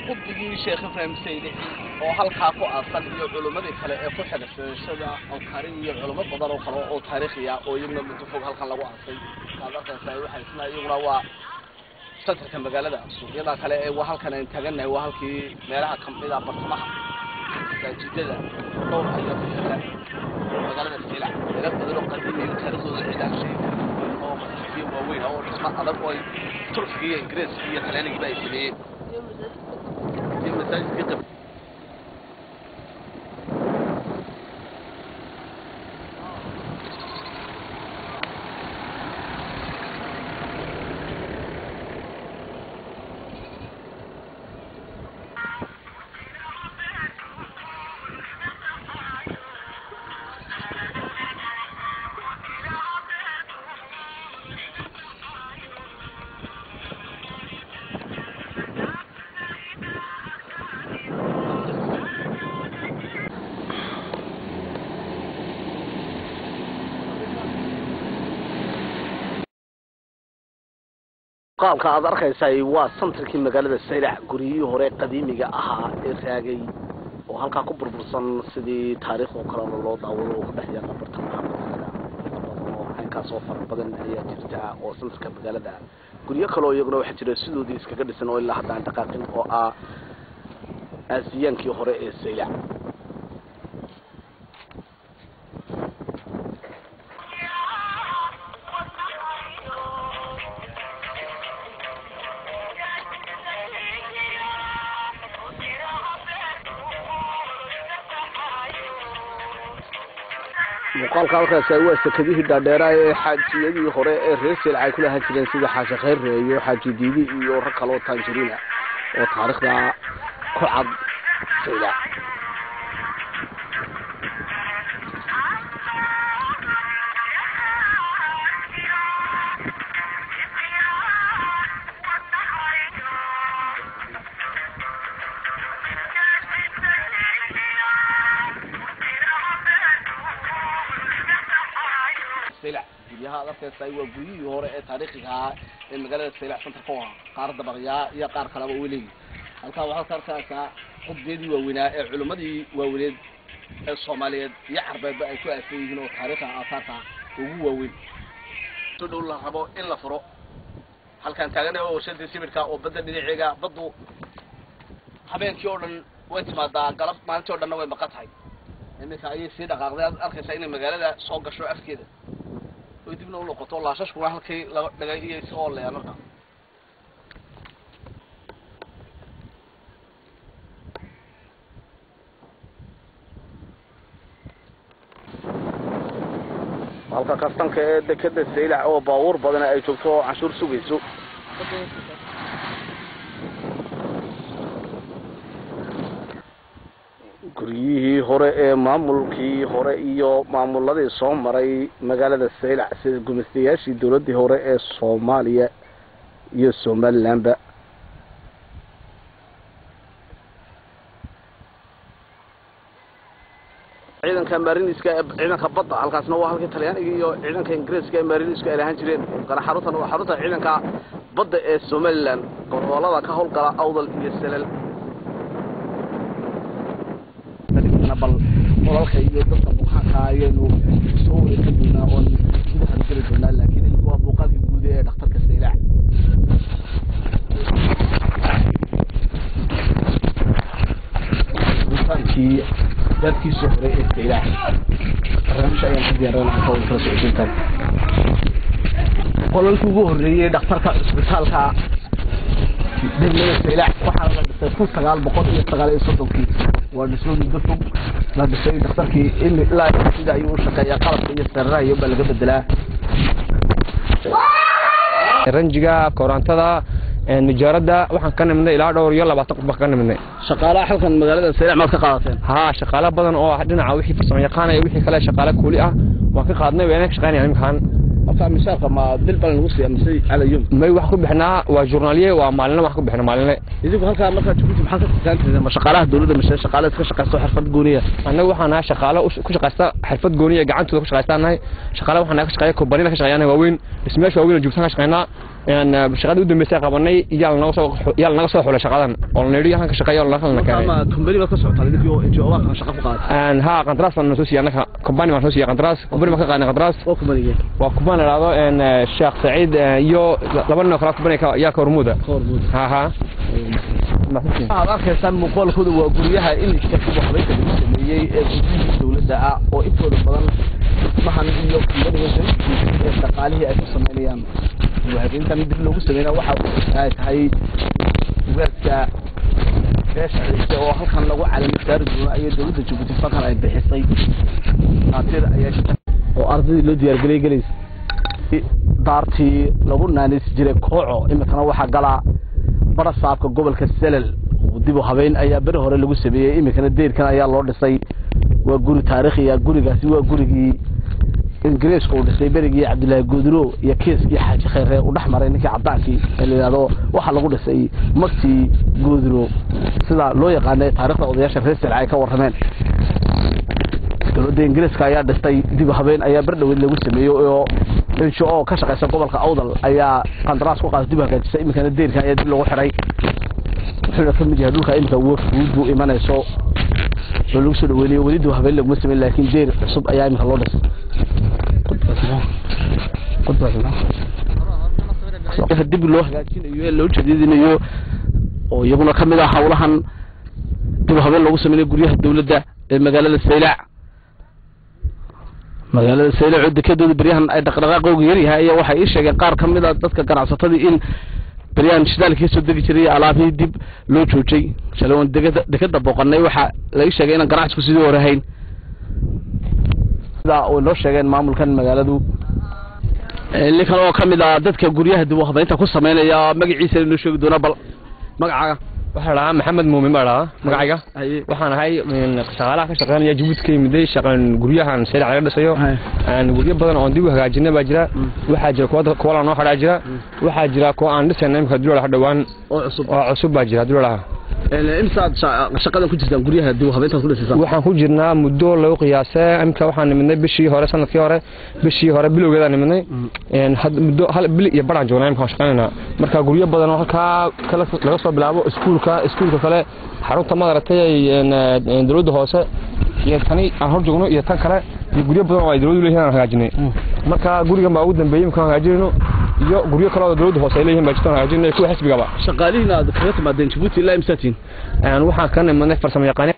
قبضي شيخ إبراهيم سيدي وهل كاكو أصل يعلماء كلا يفوح الشدة أو كارين يعلماء بدر وخلاص أو تاريخية أو يمنا متفوق هل كان لو أصل هذا كان سايو حيثنا يقرأ سنتر كان مقالة سوق يلا كلا وهل كان ينتجنا وهل كي مالها كم إذا برسمها جديدة دور حاجات في مقالة السلع إذا بدروا قديم يتخلصوا العلاج شيء أو مسيحيين وين أو اسمه هذا قوي تركيا إنجليزية ثلاثة كده يسميه يوم مساجد قطب qaabka aad arkaysay waa santarkii magaalada Saylac guriyihii hore qadiimiga ahaa ee raagay oo halka ku burbursan sidii taariikh oo kale loo daawado oo ka dhaxyay bartamaha magaalada oo halka soo far badan ayaa jirta oo santarka magaalada guriyo kale oo iyaguna waxa jira sidoodii iskaga dhisan oo ilaa hadda dhaqaaqin oo ah asiyaankii hore ee Saylac وقال كالك سوى سكديه داديرة حاجيدي هراء الرسل على كل هالشيء سيد حاجة خير يو حاجة ديدي يو ركلو تانجرينا وتاريخ ده كعب سيدا سيلع هذا في سايو بيجي هراء تاريخها المجال السيلع سنتر فوها قارد بغيا يا قار كلام ولي halka waxa sarkaasa qoddeedii waaweynaa ee culimadii waaweyned ee Soomaaliyeed iyo Carbeed ay ku aasayeen oo taariikhda aasaarta ugu waaweyn sidoo la rabo in la furo halkan taagan oo shanta sibirka oo badda dhinaciga baddu habeenkii oo dhan way timaadaa galab maalintii oo dhan way maqatahay iminka ay si dhaqaaqday arkaysa in magaalada soo gasho afkeeda oo dibna u noqoto laashashku halkii laga dhagay soo leeyahay halka kastanka ee dekada Saylac oo baawur badan ay joogto cashuur sugayso guriyihii hore ee maamulkii hore iyo maamuladii soo maray magaalada Saylac sida gumaystayaashii dawladii hore ee Soomaaliya iyo Somaliland ciidanka mariniska ciidanka badda halkaasna waa halka Talyaaniga iyo ciidanka Ingiriiska ee mariniska ay lahaan jireen qara xaruntan waa xarunta ciidanka badda ee Somaliland gobolada ka howlgala awdal iyo salal bal walaalka iyo dadka buuxaaka ayaynu soo wareejinaa oo gudaha geli doonaa laakiin waa buuqaadka guud ee dhakhtarka Saylac runtii dadkii soo horay ee Saylac barnaamijka ayaan ku diyaarinaynaa oo kala socodsiinta qolalkii ugu horeeyay dhakhtarka isbitaalka degmada Saylac waxaa la dhisay 1939 waa dhismo muddo fog la dhisay dhakhtarkii ilaa sida ayuu u shaqeeyaa qalabka iyo sariiraha iyo bal laga bedelaa ranjiga korantada nijaarada waxaan ka nimnay ilaa dhowr iyo 20 qof ka nimnay shaqaalaha halkan magaalada Saylac ma ka qaadateen ha shaqaalaha badan oo dhinaca wixii farsamo yaqaan iyo wixii kale shaqaale kuuli ah waa ka qaadnay weena ka shaqeynayaan imkaan afaa misaqa ma bil bal lagu siyaa misay ala yum may wax ku bixnaa waa journaliye waa maalin wax ku bixna maalinle idigu halka marka joogto maxaa ka taanteeda ma shaqaalaha dawladda mise shaqaalaha iska shaqeysto xirfad gooniya anagu waxaan shaqaale ku shaqeysta xirfad gooniya gacantooda ku shaqeystaanay shaqaalaha waxaan ka shaqeeyaa kompaniyada ka shaqeeyanay waaweyn ismeesha waaweyn joogtaan ka shaqeynaa shaqada u dambeysay qabanay yaal naga soo xulay shaqadan oo neeriyo han ka shaqeeyo la khalna keenay ama company ba ka socota iyo NGO ka shaqo ku qaatay ha qandaraas aan soo siiyay company ma soo siiyay qandaraas company ma ka qaadnay qandaraas oo company waa company raado Sheekh Saciid iyo labana kala company ka yaa Hormuud ha arkaysan muuqaalkooda waa guryaha ilishka ku waxbay ka sameeyay ee guddiga dawladda oo intooda badan mahan iyo company shaqaalihii ay ku sameeyaan وهذا dib loogu sameeyay waxa ay tahay weerka beesha oo halkan lagu calaamad saari doono ay dawladda Djibouti fakar ay bixisay qaatir ayaa oo ardayda loo diyaar galay daartii lagu naanis jiray kooco imikana waxa gala barasaabka gobolka Selal dib u habeen ayaa bar hore lagu sameeyay imikana deerkan ayaa loo dhisay waa guri taariikhi ah gurigaasi waa gurigii ingiriis oo dhisay berigii Cabdullaahi Goodro iyo kiiskii Xaaji Khayre u dhaxmaray ninkii cadaankii leeyahay waxa lagu dhisay magti Goodro sida loo yaqaanay taariikhda odayaasha reer Selal ay ka warrameen dawladda ingiriiska ayaa dhistay dib habeen ayaa bar dhaweyd lagu sameeyay oo NGO ka shaqeysa gobolka Awdal ayaa qandaraas ku qaaday dib hagaajisay imikana deerka ayaa dib lagu xiray wuxuu ka mid yahay dhulka imika wuxuu imanayso lagu soo dhaweeyay wali dib habeen lagu sameeyay laakiin deer cusub ayaa imika loo dhisay dib loo hagaajinayo loo jadiidinayo oo iyaguna kamid ah hawlahan dib habeen lagu sameeyay guryaha dawladda ee magaalada Saylac oo dekedooda bariyahan ay dhaqdhaqaaqooga yar yahay waxa ay sheegeen qaar kamid ah dadka ganacsatada in bariyahan shidaalka soo degi jiray alaabtii dib loo joojay shaloon dekeda booqanay waxa la sheegay in ganacsigu sidoo hore hayn oo loo sheegeen maamulkan magaaladu ninkan oo kamid ah dadka guryaha dib u habeynta ku sameeynaya magaciisa inuu sheegi doona bal magacaaga waxa la Maxamed Muumin baa magacayga waxaan ahay shaqaalaha ka shaqeynaya Djibouti ka yimid shaqaan guryahan Saylac laga dhisayo aan guryo badan oo dib u hagaajinay baa jira waxa jira kuwa noo xidhaa jira waxa jira kuwa aan dhisanay imka dib loo dhawaan oo cusub baa jira dib loo imsaad shaqadan ku jirtaan guryaha dib u habeynta ku dhisaysan waxaan ku jirnaa muddo lagu qiyaasay imka waxaan nimidnay bishii hore sanadkii hore bilowgeeda nimidnay muddo hal bil iyo baraan joognay imka shaqaynaa marka guryo badan oo halka kala laga soo bilaabo iskuulka kale xarunta madartay dawladda hoose iyo tani aan hor joogno iyo tan kale guryo badan oo ay dawladdu leeyahay hagaajinay marka guriga ma ugu dambeeyay imka hagaajinayno iyo guryo kale oo dawladda hoose ay leeyihiin baa jirtaan hagaajinay ku xisbigaba shaqaalihiina kaga timaadeen Djibouti ilaa imsaatiin waxaan ka nimanay farsamo yaqaan